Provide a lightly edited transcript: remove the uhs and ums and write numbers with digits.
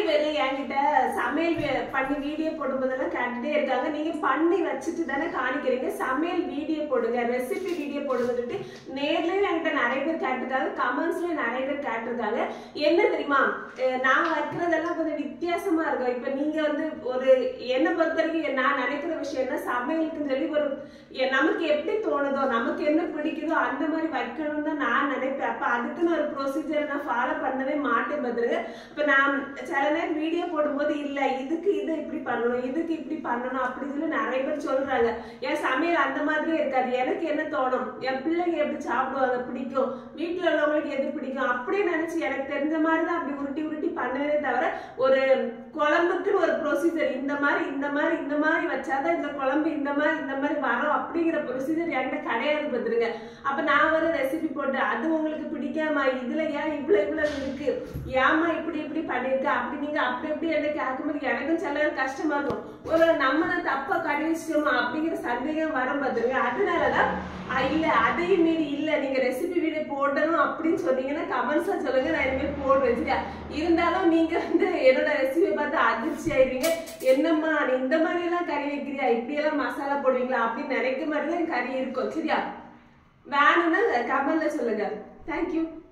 பேர் என்கிட்ட சமையல் பண்ணி வீடியோ போடும்போதெல்லாம் கேட்டுட்டே இருக்காங்க, நீங்க பண்ணி வச்சுட்டு தானே காணிக்கிறீங்க, சமையல் வீடியோ போடுங்க, ரெசிபி வீடியோ போடுங்கன்னு நேர்லயும் என்கிட்ட நிறைய பேர் கேட்டிருக்காங்க, கமெண்ட்ஸ்லயும் நிறைய பேர் கேட்டிருக்காங்க. என்ன தெரியுமா, நான் வைக்கிறதெல்லாம் கொஞ்சம் வித்தியாசமா இருக்கும். இப்ப நீங்க வந்து ஒரு என்ன பொறுத்த வரைக்கும் நான் நினைக்கிற விஷயம் என்ன, சமையலுக்குன்னு சொல்லி ஒரு நமக்கு எப்படி தோணுதோ, நமக்கு என்ன பிடிக்குதோ அந்த மாதிரி வைக்கணும்னு தான் நான் நினைப்பேன். அப்ப அதுக்குன்னு ஒரு ப்ரொசீஜர் நான் ஃபாலோ பண்ணவே மாட்டேன் பதில். இப்ப நான் சில நேரம் வீடியோ போடும்போது இல்ல இதுக்கு இது இப்படி பண்ணணும், இதுக்கு இப்படி பண்ணணும் அப்படி சொல்லி நிறைய பேர் சொல்றாங்க. என் சமையல் அந்த மாதிரியே இருக்காது. எனக்கு என்ன தோணும், என் பிள்ளைங்க எப்படி சாப்பிடுவாங்க, பிடிக்கும், வீட்டுல உள்ளவங்களுக்கு எது பிடிக்கும் அப்படியே நினைச்சு எனக்கு தெரிஞ்ச மாதிரிதான் அப்படி உருட்டி உருட்டி பண்ணவே தவிர, ஒரு குழம்புக்குன்னு ஒரு ப்ரொசீஜர் இந்த மாதிரி இந்த மாதிரி இந்த மாதிரி வச்சாதான் இந்த குழம்பு இந்த மாதிரி வரும் அப்படிங்கிற ப்ரொசீஜர் என்கிட்ட கிடையாது பார்த்துருங்க. அப்ப நான் வர ரெசிபி போட்டு அது உங்களுக்கு பிடிக்காம, இதுல ஏன் இவ்வளவு இருக்கு, ஏமா இப்படி இப்படி பண்ணிருக்க அப்படி நீங்க அப்படி எப்படி என்ன கேட்கும்போது எனக்கும் சில கஷ்டமா இருக்கும். ஒரு நம்ம தான் தப்பா கடைசிச்சோமா அப்படிங்கிற சந்தேகம் வரும் பார்த்துருங்க. அதனாலதான் இல்ல அதையும் மீறி இல்ல நீங்க ரெசிபி வீடியோ போடணும் அப்படின்னு சொன்னீங்கன்னா கமெண்ட்ஸ்ல சொல்லுங்க, நான் இனிமேல் போடுவேன். சரியா? இருந்தாலும் நீங்க வந்து என்னோட ரெசிபியை பார்த்து அதிர்ச்சி ஆயிடுவீங்க. என்னம்மா நீ இந்த மாதிரி எல்லாம் கறி வைக்கிறியா, இப்படி எல்லாம் மசாலா போடுவீங்களா அப்படின்னு நினைக்க மாதிரிதான் கறி இருக்கும். சரியா? வேணும்னா கமெண்ட்ல சொல்லுங்க. தேங்க்யூ.